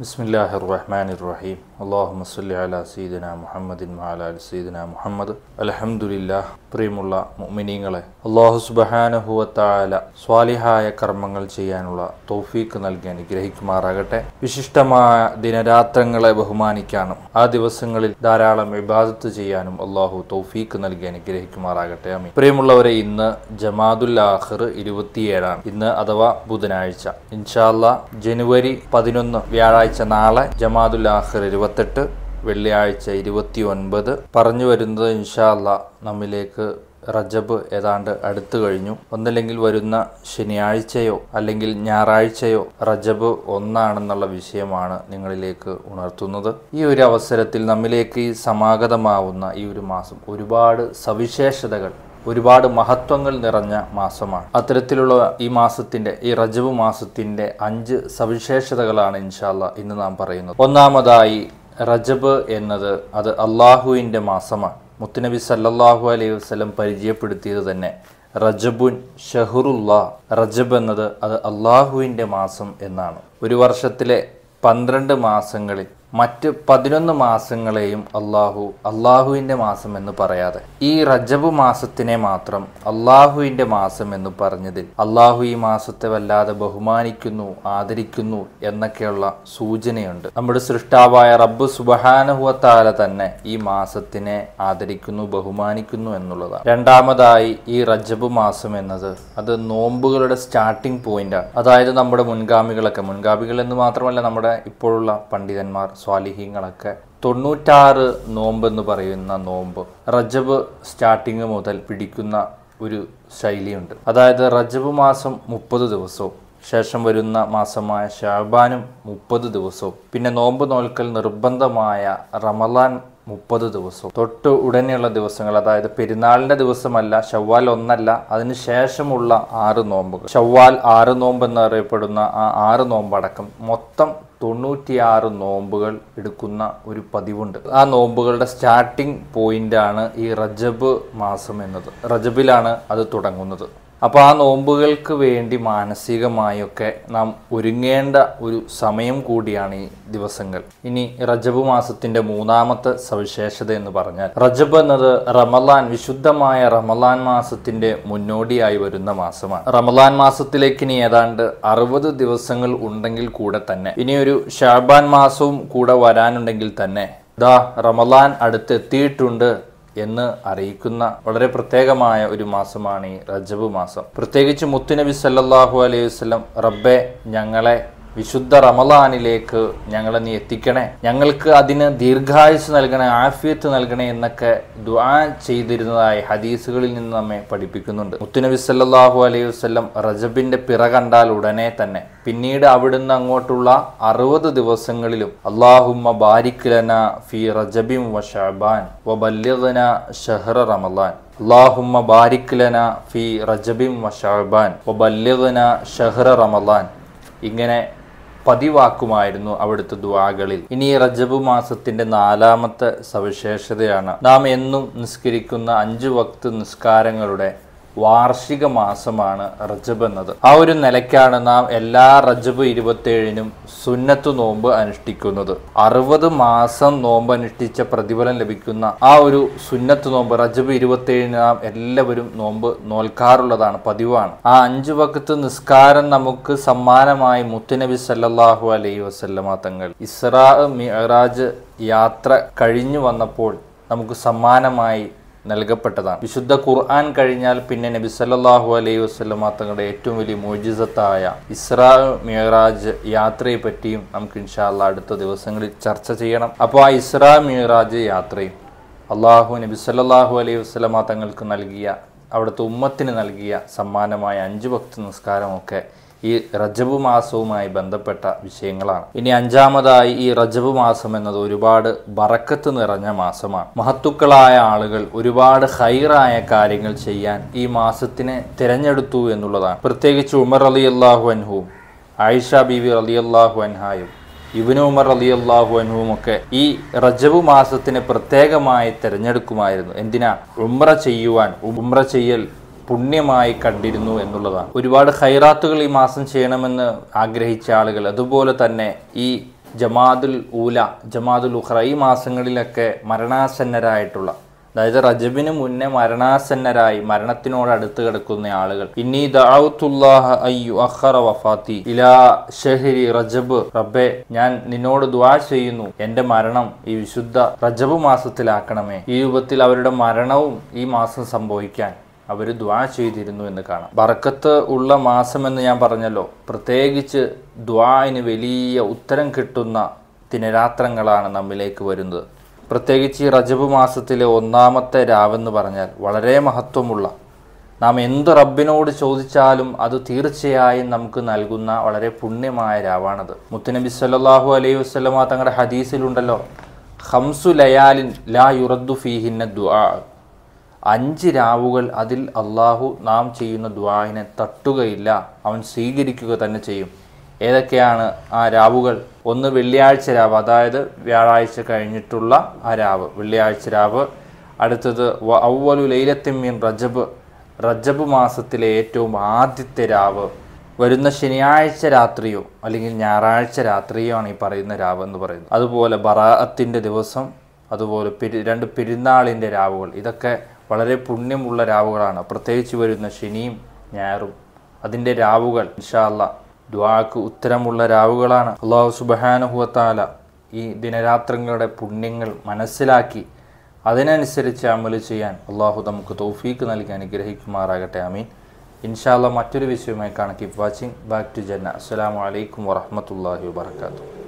ബിസ്മില്ലാഹിർറഹ്മാനിർറഹീം. അല്ലാഹുമ്മ സ്വല്ലി അലാ സയ്യിദിനാ മുഹമ്മദിൻ വഅലാ ആലി സയ്യിദിനാ മുഹമ്മദ്. അൽഹംദുലില്ലാഹ്. പ്രിയമുള്ള മുഅ്മിനീങ്ങളെ, അല്ലാഹു സുബ്ഹാനഹു വ തആല സ്വാലിഹായ കർമ്മങ്ങൾ ചെയ്യാനുള്ള തൗഫീഖ് നൽകി അനുഗ്രഹിക്കുമാറാകട്ടെ. വിശിഷ്ടമായ ദിനരാത്രങ്ങളെ ബഹുമാനിക്കാനും ആ ദിവസങ്ങളിൽ ധാരാളം ഇബാദത്ത് ചെയ്യാനും അല്ലാഹു തൗഫീഖ് നൽകി അനുഗ്രഹിക്കുമാറാകട്ടെ. ആമീൻ. പ്രിയമുള്ളവരെ, ഇന്ന് ജമാദുൽ ആഖിർ 27 ഇന്ന് അഥവാ ബുധനാഴ്ച. ഇൻഷാ അല്ലാഹ് ജനുവരി 11 വ്യാഴാഴ്ച. നാളെ ജമാദുൽ ആഖിർ 28, വെള്ളിയാഴ്ച 29. പറഞ്ഞു വരുന്നത് ഇൻഷാ അല്ലാഹ് നമ്മിലേക്ക് റജബ് ഏതാണ്ട് അടുത്തു കഴിഞ്ഞു. ഒന്നല്ലെങ്കിൽ വരുന്ന ശനിയാഴ്ചയോ അല്ലെങ്കിൽ ഞായറാഴ്ചയോ റജബ് 1 വിഷയമാണ് നിങ്ങളിലേക്ക് ഉണർത്തുന്നത്. ഈ ഒരു അവസരത്തിൽ നമ്മിലേക്ക് ഈ സമാഗതമാവുന്ന ഈ ഒരു മാസം ഒരുപാട് സവിശേഷതകൾ, ഒരുപാട് മഹത്വങ്ങൾ നിറഞ്ഞ മാസമാണ്. അത്തരത്തിലുള്ള ഈ മാസത്തിന്റെ, ഈ റജബ് മാസത്തിന്റെ 5 സവിശേഷതകളാണ് ഇൻഷാ അല്ലാഹ് ഇന്ന് നാം പറയുന്നത്. ഒന്നാമതായി, റജബ് എന്നത് അത് അള്ളാഹുവിൻ്റെ മാസമാണ്. മുത്തുനബി സല്ലല്ലാഹു അലൈഹി വസല്ലം പരിചയപ്പെടുത്തിയത് തന്നെ റജബുൻ ഷഹറുല്ലാ, റജബ് എന്നത് അത് അള്ളാഹുവിൻ്റെ മാസം എന്നാണ്. ഒരു വർഷത്തിലെ 12 മാസങ്ങളിൽ മറ്റ് 11 മാസങ്ങളെയും അള്ളാഹുവിൻ്റെ മാസം എന്ന് പറയാതെ ഈ റജബ് മാസത്തിനെ മാത്രം അള്ളാഹുവിൻ്റെ മാസം എന്ന് പറഞ്ഞതിൽ അള്ളാഹു ഈ മാസത്തെ വല്ലാതെ ബഹുമാനിക്കുന്നു, ആദരിക്കുന്നു എന്നൊക്കെയുള്ള സൂചനയുണ്ട്. നമ്മുടെ സൃഷ്ടാവായ റബ്ബ് സുബ്ഹാനഹു വ തആല തന്നെ ഈ മാസത്തിനെ ആദരിക്കുന്നു, ബഹുമാനിക്കുന്നു എന്നുള്ളതാണ്. രണ്ടാമതായി, ഈ റജബ് മാസം എന്നത് അത് നോമ്പുകളുടെ സ്റ്റാർട്ടിംഗ് പോയിന്റാണ്. അതായത് നമ്മുടെ മുൻഗാമികൾ എന്ന് മാത്രമല്ല, നമ്മുടെ ഇപ്പോഴുള്ള പണ്ഡിതന്മാർ, സ്വാലിഹീങ്ങളൊക്കെ 96 നോമ്പ് എന്ന് പറയുന്ന നോമ്പ് റജബ് സ്റ്റാർട്ടിങ് മുതൽ പിടിക്കുന്ന ഒരു ശൈലിയുണ്ട്. അതായത് റജബ് മാസം 30 ദിവസവും ശേഷം വരുന്ന മാസമായ ശഅബാനും 30 ദിവസവും പിന്നെ നോമ്പ് നോൽക്കൽ നിർബന്ധമായ റമളാൻ 30 ദിവസവും തൊട്ട് ഉടനെയുള്ള ദിവസങ്ങൾ, അതായത് പെരുന്നാളിന്റെ ദിവസമല്ല, ശവ്വാൽ 1 അതിന് ശേഷമുള്ള 6 നോമ്പുകൾ, ശവ്വാൽ 6 നോമ്പ് എന്നറിയപ്പെടുന്ന ആ 6 നോമ്പടക്കം മൊത്തം 96 നോമ്പുകൾ എടുക്കുന്ന ഒരു പതിവുണ്ട്. ആ നോമ്പുകളുടെ സ്റ്റാർട്ടിംഗ് പോയിന്റാണ് ഈ റജബ് മാസം എന്നത്. റജബിലാണ് അത് തുടങ്ങുന്നത്. അപ്പോൾ ആ നോമ്പുകൾക്ക് വേണ്ടി മാനസികമായൊക്കെ നാം ഒരുങ്ങേണ്ട ഒരു സമയം കൂടിയാണ് ഈ ദിവസങ്ങൾ. ഇനി റജബ് മാസത്തിന്റെ 3ാമത്തെ സവിശേഷത എന്ന് പറഞ്ഞാൽ, റജബ് എന്നത് റമളാൻ, വിശുദ്ധമായ റമളാൻ മാസത്തിന്റെ മുന്നോടിയായി വരുന്ന മാസമാണ്. റമളാൻ മാസത്തിലേക്ക് ഇനി ഏതാണ്ട് 60 ദിവസങ്ങൾ ഉണ്ടെങ്കിൽ കൂടെ തന്നെ ഇനിയൊരു ശഅബാൻ മാസവും കൂടെ വരാനുണ്ടെങ്കിൽ തന്നെ ദാ റമളാൻ അടുത്തെത്തിയിട്ടുണ്ട് എന്ന് അറിയിക്കുന്ന വളരെ പ്രത്യേകമായ ഒരു മാസമാണ് ഈ റജബ് മാസം. പ്രത്യേകിച്ച് മുത്തുനബി സല്ലല്ലാഹു അലൈഹി വസല്ലം, റബ്ബേ ഞങ്ങളെ വിശുദ്ധ റമളാനിലേക്ക് ഞങ്ങളെ നീ എത്തിക്കണേ, ഞങ്ങൾക്ക് അതിന് ദീർഘായുസ് നൽകണേ, ആഫിയത്ത് നൽകണേ എന്നൊക്കെ ദുആ ചെയ്തിരുന്നതായി ഹദീസുകളിൽ നിന്ന് നമ്മെ പഠിപ്പിക്കുന്നുണ്ട്. മുത്തുനബി സല്ലല്ലാഹു അലൈഹി വസല്ലം റജബിന്റെ പിറ കണ്ടാൽ ഉടനെ തന്നെ പിന്നീട് അവിടുന്ന് അങ്ങോട്ടുള്ള 60 ദിവസങ്ങളിലും അല്ലാഹുമ്മ ബാരിക് ലനാ ഫീ റജബിൻ വ ശഅബാൻ വ ബല്ലിഗ്നാ ശഹ്റ റമളാൻ, അല്ലാഹുമ്മ ബാരിക് ലനാ ഫീ റജബിൻ വ ശഅബാൻ വ ബല്ലിഗ്നാ ശഹ്റ റമളാൻ, ഇങ്ങനെ പതിവാക്കുമായിരുന്നു അവിടുത്തെ ദുആകളിൽ. ഇനി റജബ് മാസത്തിന്റെ 4ാമത്തെ സവിശേഷതയാണ് നാം എന്നും നിസ്കരിക്കുന്ന 5 വക്ത് നിസ്കാരങ്ങളുടെ വാർഷിക മാസമാണ് റജബ് എന്നത്. ആ ഒരു നിലയ്ക്കാണ് നാം എല്ലാ റജബ് 27-നും സുന്നത്ത് നോമ്പ് അനുഷ്ഠിക്കുന്നത്. 60 മാസം നോമ്പ് അനുഷ്ഠിച്ച പ്രതിഫലം ലഭിക്കുന്ന ആ ഒരു സുന്നത്ത് നോമ്പ് റജബ് 27-ന് നാം എല്ലാവരും നോമ്പ് നോൽക്കാറുള്ളതാണ്, പതിവാണ്. ആ 5 വക്ത് നിസ്കാരം നമുക്ക് സമ്മാനമായി മുത്തുനബി സല്ലല്ലാഹു അലൈഹി വസല്ലമ തങ്ങൾ ഇസ്രാ മിഅ്റാജ് യാത്ര കഴിഞ്ഞു വന്നപ്പോൾ നമുക്ക് സമ്മാനമായി നൽകപ്പെട്ടതാണ്. വിശുദ്ധ ഖുർആൻ കഴിഞ്ഞാൽ പിന്നെ നബി സല്ലല്ലാഹു അലൈഹി വസല്ലമ തങ്ങളുടെ ഏറ്റവും വലിയ മുഅ്ജിസത്തായ ഇസ്രാ മിഅ്റാജ് യാത്രയെ പറ്റിയും നമുക്ക് ഇൻഷാ അല്ലാഹ് അടുത്ത ദിവസങ്ങളിൽ ചർച്ച ചെയ്യണം. അപ്പോൾ ആ ഇസ്രാ മിഅ്റാജ് യാത്രയും അള്ളാഹു നബി സല്ലല്ലാഹു അലൈഹി വസല്ലമ തങ്ങൾക്ക് നൽകിയ, അവിടുത്തെ ഉമ്മത്തിന് നൽകിയ സമ്മാനമായ 5 വക്ത് നിസ്കാരമൊക്കെ ഈ റജബ് മാസവുമായി ബന്ധപ്പെട്ട വിഷയങ്ങളാണ്. ഇനി 5ാമതായി, ഈ റജബ് മാസം എന്നത് ഒരുപാട് ബറക്കത്ത് നിറഞ്ഞ മാസമാണ്. മഹത്തുക്കളായ ആളുകൾ ഒരുപാട് ഖൈറായ കാര്യങ്ങൾ ചെയ്യാൻ ഈ മാസത്തിനെ തിരഞ്ഞെടുത്തു എന്നുള്ളതാണ്. പ്രത്യേകിച്ച് ഉമർ റളിയല്ലാഹു അൻഹുവും ആയിഷ ബീവി റളിയല്ലാഹു അൻഹായും ഇബ്നു ഉമർ റളിയല്ലാഹു അൻഹുമൊക്കെ ഈ റജബ് മാസത്തിനെ പ്രത്യേകമായി തിരഞ്ഞെടുക്കുമായിരുന്നു. എന്തിനാ? ഉംറ ചെയ്യുവാൻ. ഉംറ ചെയ്യൽ പുണ്യമായി കണ്ടിരുന്നു എന്നുള്ളതാണ്. ഒരുപാട് ഖൈറാത്തുകൾ ഈ മാസം ചെയ്യണമെന്ന് ആഗ്രഹിച്ച ആളുകൾ, അതുപോലെ തന്നെ ഈ ജമാദുൽ ഊല, ജമാദുൽ ഉഖ്റ, ഈ മാസങ്ങളിലൊക്കെ മരണാസന്നരായിട്ടുള്ള, അതായത് റജബിന് മുന്നേ മരണാസന്നരായി മരണത്തിനോട് അടുത്ത് കിടക്കുന്ന ആളുകൾ, ഇന്നി ദഅഉതുല്ലാഹ അയ്യു അഖറ വഫാത്തി ഇലാ ഷഹരി റജബ്, റബ്ബേ ഞാൻ നിന്നോട് ദുആ ചെയ്യുന്നു എൻ്റെ മരണം ഈ വിശുദ്ധ റജബ് മാസത്തിലാക്കണമേ. ഈ രൂപത്തിൽ അവരുടെ മരണവും ഈ മാസം സംഭവിക്കാൻ അവർ ദുആ ചെയ്തിരുന്നു എന്ന് കാണാം. ബറക്കത്ത് ഉള്ള മാസമെന്ന് ഞാൻ പറഞ്ഞല്ലോ. പ്രത്യേകിച്ച് ദുആന് വലിയ ഉത്തരം കിട്ടുന്ന ദിനരാത്രങ്ങളാണ് നമ്മിലേക്ക് വരുന്നത്. പ്രത്യേകിച്ച് ഈ റജബ് മാസത്തിലെ ഒന്നാമത്തെ രാവെന്ന് പറഞ്ഞാൽ വളരെ മഹത്വമുള്ള, നാം എന്ത് റബ്ബിനോട് ചോദിച്ചാലും അത് തീർച്ചയായും നമുക്ക് നൽകുന്ന വളരെ പുണ്യമായ രാവാണത്. മുത്തുനബി സല്ലല്ലാഹു അലൈഹി വസല്ലമ തങ്ങളുടെ ഹദീസിലുണ്ടല്ലോ, ഖംസു ലയാലിൻ ലാ യുറദ്ദു ഫീഹിന്ന ദുആ, 5 രാവുകൾ അതിൽ അള്ളാഹു നാം ചെയ്യുന്ന ദുആഇനെ തട്ടുകയില്ല, അവൻ സ്വീകരിക്കുക തന്നെ ചെയ്യും. ഏതൊക്കെയാണ് ആ രാവുകൾ? ഒന്ന് വെള്ളിയാഴ്ച രാവ്, അതായത് വ്യാഴാഴ്ച കഴിഞ്ഞിട്ടുള്ള ആ രാവ്, വെള്ളിയാഴ്ച രാവ്. അടുത്തത് അവ്വലു ലൈലത്തിൻ മിൻ റജബ്, റജബ് മാസത്തിലെ ഏറ്റവും ആദ്യത്തെ രാവ്. വരുന്ന ശനിയാഴ്ച രാത്രിയോ അല്ലെങ്കിൽ ഞായറാഴ്ച രാത്രിയോ ആണ് ഈ പറയുന്ന രാവ് എന്ന് പറയുന്നത്. അതുപോലെ ബറാഅത്തിൻ്റെ ദിവസം, അതുപോലെ 2 പെരുന്നാളിൻ്റെ രാവുകൾ. ഇതൊക്കെ വളരെ പുണ്യമുള്ള രാവുകളാണ്. പ്രത്യേകിച്ച് വരുന്ന ശനിയും ഞായറും അതിൻ്റെ രാവുകൾ ഇൻഷാ അല്ലാഹ് ദുആക്ക് ഉത്തരമുള്ള രാവുകളാണ്. അല്ലാഹു സുബ്ഹാനഹു വ തആല ഈ ദിനരാത്രങ്ങളുടെ പുണ്യങ്ങൾ മനസ്സിലാക്കി അതിനനുസരിച്ച് അമൽ ചെയ്യാൻ അള്ളാഹു നമുക്ക് തൗഫീക്ക് നൽകി അനുഗ്രഹിക്കുമാറാകട്ടെ. ആമീൻ. ഇൻഷാ അല്ലാഹ് മറ്റൊരു വിഷയവുമായി കാണാം. കീപ് വാച്ചിങ് ബാക്ക് ടു ജന്ന. അസ്സലാമു അലൈക്കും വറഹ്മത്തുള്ളാഹി വബറകാതുഹു.